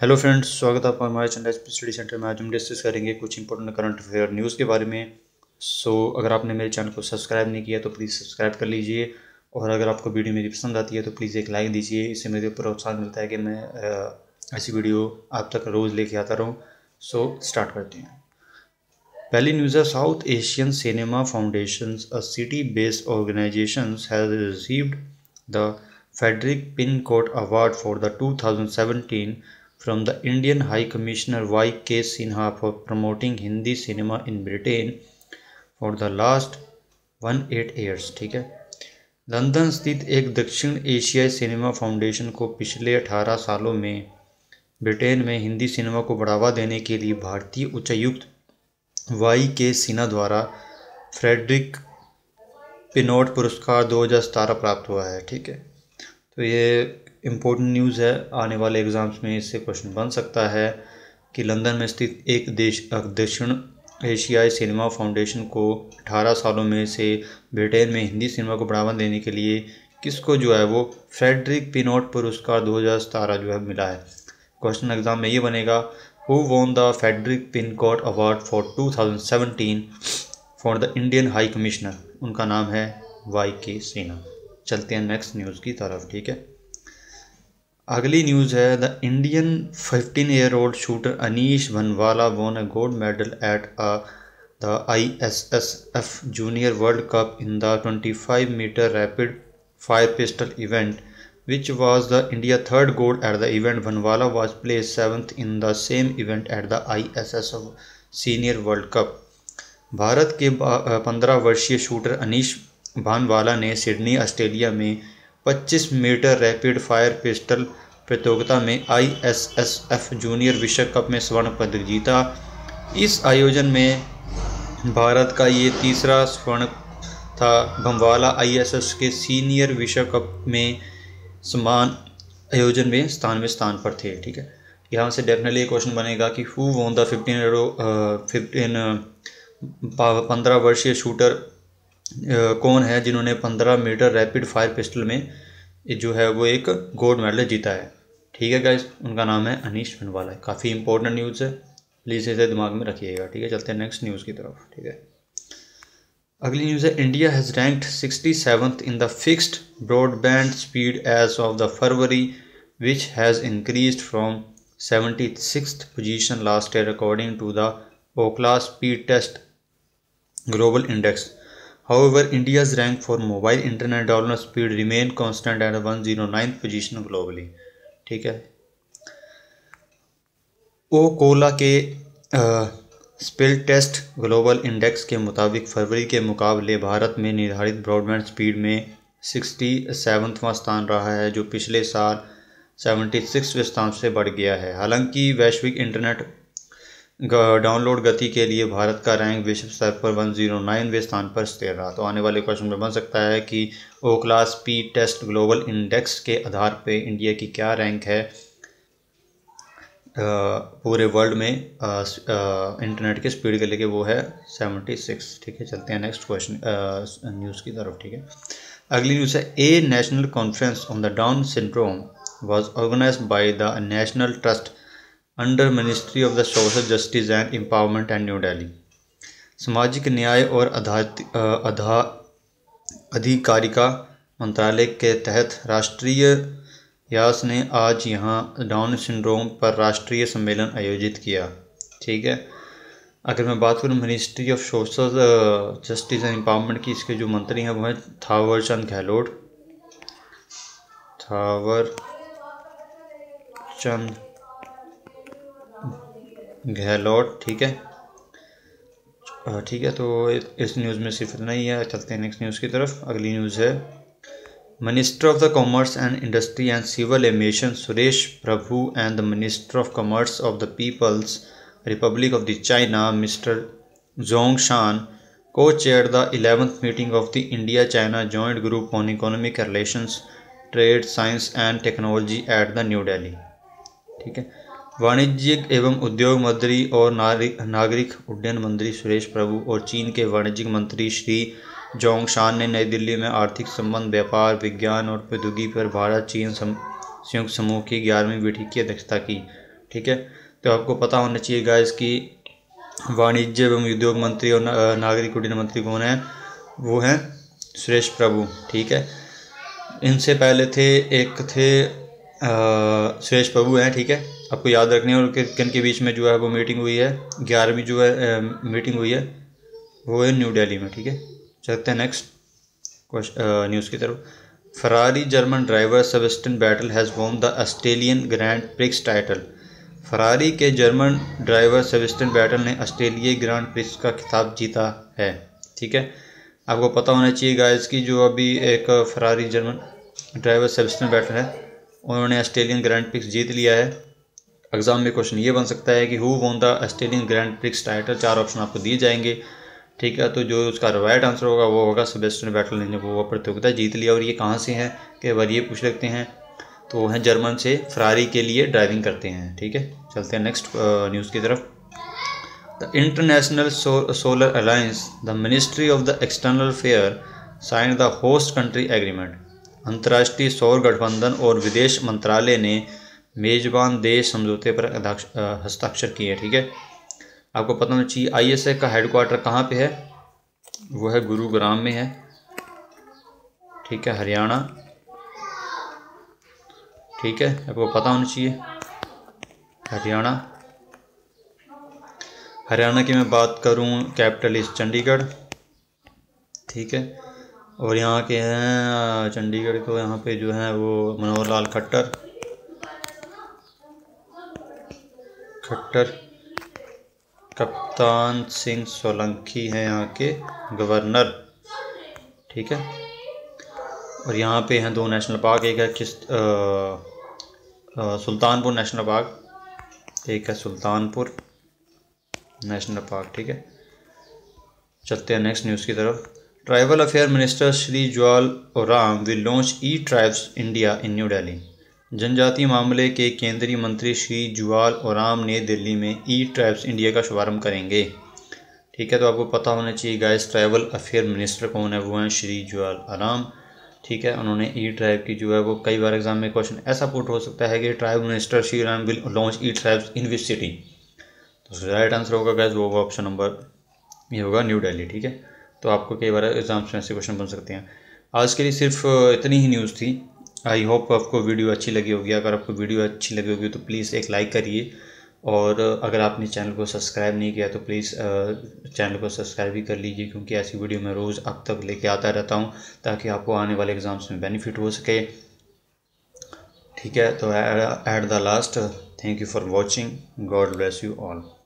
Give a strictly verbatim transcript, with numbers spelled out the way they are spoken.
Hello friends, स्वागत है आपका हमारे चैनल स्टडी सेंटर में। आज हम डिस्कस करेंगे कुछ इंपॉर्टेंट करंट अफेयर न्यूज़ के बारे में। सो so, अगर आपने मेरे चैनल को सब्सक्राइब नहीं किया तो प्लीज़ सब्सक्राइब कर लीजिए, और अगर आपको वीडियो मेरी पसंद आती है तो प्लीज़ एक लाइक दीजिए। इससे मेरे प्रोत्साहन मिलता है कि मैं ऐसी वीडियो आप तक रोज़ लेके आता रहूँ। सो so, स्टार्ट करते हैं। पहली न्यूज़ है, South Asian cinema foundation, a city based organisation, has received the Frederick Pincott award for the two thousand seventeen from the Indian High Commissioner Y K Sinha for promoting Hindi cinema in Britain for the last eighteen years। ठीक है, London स्थित एक दक्षिण एशियाई cinema foundation को पिछले अठारह सालों में ब्रिटेन में हिंदी सिनेमा को बढ़ावा देने के लिए भारतीय उच्चायुक्त वाई के सिन्हा द्वारा फ्रेडरिक पिनोट पुरस्कार दो हज़ार सत्रह प्राप्त हुआ है। ठीक है, तो ये इम्पोर्टेंट न्यूज़ है, आने वाले एग्ज़ाम्स में इससे क्वेश्चन बन सकता है कि लंदन में स्थित एक देश दक्षिण एशियाई सिनेमा फाउंडेशन को अठारह सालों में से ब्रिटेन में हिंदी सिनेमा को बढ़ावा देने के लिए किसको जो है वो फ्रेडरिक पिनोट पुरस्कार दो हज़ार सत्रह जो है मिला है। क्वेश्चन एग्ज़ाम में ये बनेगा, who won the Frederick Pincott award for two thousand seventeen for the Indian high commissioner. उनका नाम है वाई के सिन्हा। चलते हैं नेक्स्ट न्यूज़ की तरफ। ठीक है, अगली न्यूज़ है, the Indian fifteen year old shooter Anish Bhanwala won a gold medal at a the I S S F junior world cup in the twenty five metre rapid fire pistol event which was the India third gold at the event. Bhanwala was placed seventh in the same event at the I S S F senior world cup. Bharat के पंद्रह वर्षीय shooter Anish Bhanwala ने Sydney Australia में पच्चीस metre rapid fire pistol प्रतियोगिता में I S S F junior विश्व cup में स्वर्ण पदक जीता। इस आयोजन में भारत का ये तीसरा स्वर्ण था। भंवाला आई एस एस के सीनियर विश्व कप में समान आयोजन में स्थान में स्थान पर थे। ठीक है, यहाँ से डेफिनेटली क्वेश्चन बनेगा कि who won the fifteen fifteen पंद्रह वर्षीय शूटर Uh, कौन है जिन्होंने पंद्रह मीटर रैपिड फायर पिस्टल में जो है वो एक गोल्ड मेडल जीता है। ठीक है गाइस, उनका नाम है अनीश भनवाला। काफ़ी इंपॉर्टेंट न्यूज़ है, प्लीज़ इसे दिमाग में रखिएगा। ठीक है, चलते हैं नेक्स्ट न्यूज़ की तरफ। ठीक है, अगली न्यूज़ है, India has ranked sixty seventh in the fixed broadband speed as of the February which has increased from seventy sixth position last year according to the Ookla speed test global index. However, India's rank for mobile internet download speed remain constant at one hundred ninth position globally। ठीक है, ओकोला के speed test global index के मुताबिक फरवरी के मुकाबले भारत में निर्धारित broadband speed में सिक्सटी सेवन्थवां स्थान रहा है, जो पिछले साल सेवेंटी सिक्सवें स्थान से बढ़ गया है। हालांकि वैश्विक इंटरनेट डाउनलोड गति के लिए भारत का रैंक विश्व स्तर पर एक सौ नौवें स्थान पर स्थिर रहा। तो आने वाले क्वेश्चन में बन सकता है कि Ookla speed test global index के आधार पे इंडिया की क्या रैंक है पूरे वर्ल्ड में इंटरनेट के स्पीड के लेके, वो है सेवेंटी सिक्स। ठीक है, चलते हैं नेक्स्ट क्वेश्चन न्यूज़ की तरफ। ठीक है, अगली न्यूज़ है, a national conference on the Down syndrome was organised by the national trust under ministry of the social justice and empowerment and new Delhi. सामाजिक न्याय और आधा अधिकारिता मंत्रालय के तहत राष्ट्रीय यास ने आज यहाँ डाउन सिंड्रोम पर राष्ट्रीय सम्मेलन आयोजित किया। ठीक है, अगर मैं बात करूँ ministry of social justice and empowerment की, इसके जो मंत्री हैं वो हैं थावर चंद गहलोत थावर चंद गहलोत ठीक है, ठीक है। तो इस न्यूज़ में सिर्फ इतना ही है। चलते हैं नेक्स्ट न्यूज़ की तरफ। अगली न्यूज़ है, minister of the commerce and industry and civil aviation Suresh Prabhu and the minister of commerce of the People's Republic of the China Mister Zhong Shan co chair the eleventh meeting of the India China joint group on economic relations trade science and technology at the new Delhi. ठीक है, वाणिज्यिक एवं उद्योग मंत्री और नागरिक उड्डयन मंत्री सुरेश प्रभु और चीन के वाणिज्यिक मंत्री श्री जोंग शान ने नई दिल्ली में आर्थिक संबंध, व्यापार, विज्ञान और प्रौद्योगिकी पर भारत चीन संयुक्त समूह की ग्यारहवीं बैठक की अध्यक्षता की। ठीक है। तो आपको पता होना चाहिए गाइस कि वाणिज्य एवं उद्योग मंत्री और ना, नागरिक उड्डयन मंत्री कौन है, वो हैं सुरेश प्रभु, ठीक है। इनसे पहले थे एक थे सुरेश प्रभु हैं, ठीक है। आपको याद रखनी है। और किन के बीच में जो है वो मीटिंग हुई है, ग्यारहवीं जो है मीटिंग हुई है वो है न्यू दिल्ली में, ठीक है। चलते हैं नेक्स्ट क्वेश्चन न्यूज़ की तरफ। Ferrari German driver Sebastian Vettel has won the Australian grand prix title. Ferrari के जर्मन ड्राइवर सेबेस्टियन वेटेल ने ऑस्ट्रेलियाई ग्रैंड प्रिक्स का खिताब जीता है, ठीक है। आपको पता होना चाहिए गाइस कि जो अभी एक Ferrari German driver Sebastian Vettel है, उन्होंने ऑस्ट्रेलियन ग्रैंड प्रिक्स जीत लिया है। एग्जाम में क्वेश्चन ये बन सकता है कि who won the Australian grand prix title. चार ऑप्शन आपको दिए जाएंगे, ठीक है। तो जो उसका राइट आंसर होगा वो होगा सेबेस्टियन वेटेल ने वो प्रतियोगिता जीत लिया। और ये कहाँ से है, कई बार ये पूछ लेते हैं, तो वो हैं जर्मन से, फरारी के लिए ड्राइविंग करते हैं, ठीक है। चलते हैं नेक्स्ट न्यूज़ की तरफ। The international solar alliance, the ministry of the external affair sign the host country agreement. अंतर्राष्ट्रीय सौर गठबंधन और विदेश मंत्रालय ने मेजबान देश समझौते पर हस्ताक्षर किए, ठीक है। आपको पता होना चाहिए आई एस ए का हेडक्वार्टर कहाँ पे है, वो है गुरुग्राम में है, ठीक है, हरियाणा, ठीक है। आपको पता होना चाहिए हरियाणा। हरियाणा की मैं बात करूं, कैपिटल इज चंडीगढ़, ठीक है। और यहाँ के हैं चंडीगढ़ को, यहाँ पे जो है वो मनोहर लाल खट्टर खट्टर कप्तान सिंह सोलंकी हैं यहाँ के गवर्नर, ठीक है। और यहाँ पे हैं दो नेशनल पार्क, एक है किस सुल्तानपुर नेशनल पार्क, एक है सुल्तानपुर नेशनल पार्क, ठीक है। चलते हैं नेक्स्ट न्यूज़ की तरफ। Tribal affair minister Shri Jual Oram will launch e tribes India in new Delhi. जनजातीय मामले के केंद्रीय मंत्री श्री जुआल ओराम नई दिल्ली में ई ट्राइब्स इंडिया का शुभारंभ करेंगे, ठीक है। तो आपको पता होना चाहिए गाइस ट्राइबल अफेयर मिनिस्टर कौन है, वो हैं श्री जुआल ओराम, ठीक है। उन्होंने ई ट्राइब की जो है वो, कई बार एग्जाम में क्वेश्चन ऐसा पुट हो सकता है कि tribal minister Shri Oram will launch e tribes in which city. तो राइट आंसर होगा गाइस वो ऑप्शन नंबर ये होगा न्यू दिल्ली, ठीक है। तो आपको कई बार एग्जाम्स में ऐसे क्वेश्चन बन सकते हैं। आज के लिए सिर्फ इतनी ही न्यूज़ थी। आई होप आपको वीडियो अच्छी लगी होगी। अगर आपको वीडियो अच्छी लगी होगी तो प्लीज़ एक लाइक करिए, और अगर आपने चैनल को सब्सक्राइब नहीं किया तो प्लीज़ चैनल को सब्सक्राइब भी कर लीजिए, क्योंकि ऐसी वीडियो मैं रोज़ अब तक लेके आता रहता हूँ ताकि आपको आने वाले एग्ज़ाम्स में बेनिफिट हो सके, ठीक है। तो at the last, thank you for watching, God bless you all.